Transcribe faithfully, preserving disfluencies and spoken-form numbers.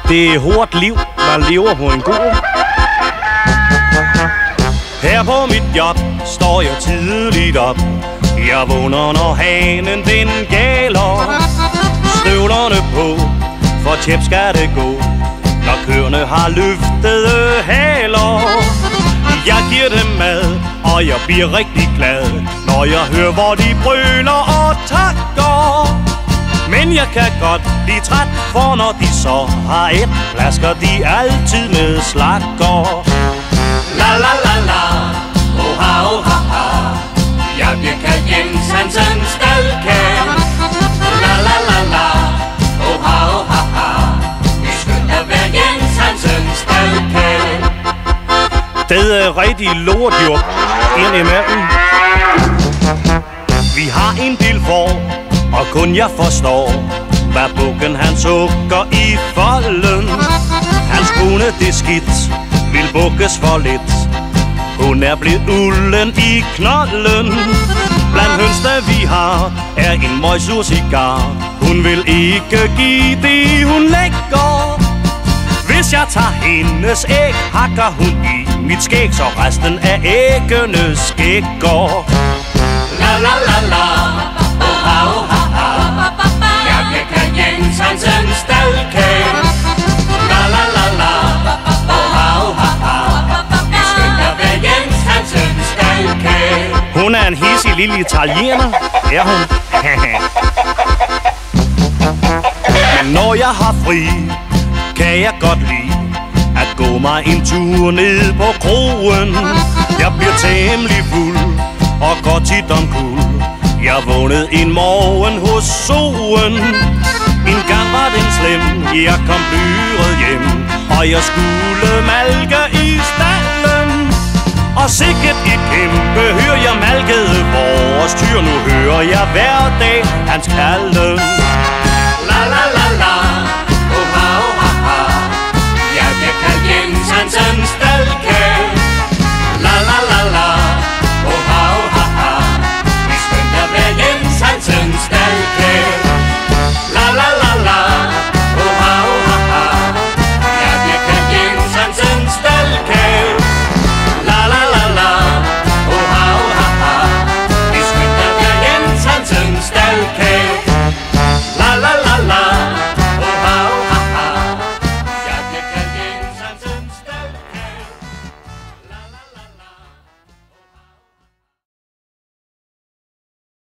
Det er hårdt liv, der lever på en gård. Her på mit job står jeg tidligt op. Jeg vågner, når hanen den gælder. Støvlerne på, for tjep skal det gå, når køerne har løftede haler. Jeg giver dem mad, og jeg bliver rigtig glad, når jeg hører, hvor de brøler og takker. Men jeg kan godt blive træt, for når de så har et, plasker de altid med slakker. La la la la, oh ha oh ha ha, jeg bliver kaldt Jens Hansens staldkær. La la la la, oh ha oh ha ha, det er skønt at være Jens Hansens staldkær. Det er rigtig lort jo, ind imellem. Vi har en del for, og kun jeg forstår, hvad bukken han sukker i folden. Hans kone det skidt, vil bukkes for lidt. Hun er blevet ulden i knolden. Blandt hønsene vi har, er en møgsur cigar. Hun vil ikke give det hun lægger. Hvis jeg tager hendes æg, hakker hun i mit skæg, så resten af æggene skægger. La la la la, oh ha oh ha ha, jeg bliver kaldt Jens Hansens staldkær. La la la la, oh ha oh ha ha, det er skønt at være Jens Hansens staldkær. Hun er en hissig lille italiener, er hun. Men når jeg har fri, kan jeg godt lide at gå mig en tur ned på kroen. Jeg bliver temmelig fuld og går tit omkuld. Jeg vågnede en morgen hos solen. En gang var den slem, jeg kom blyret hjem, og jeg skulle malke i stallen. Og sikkert et kæmpe hyr, jeg malkede vores tyr. Nu hører jeg hver dag hans kalden.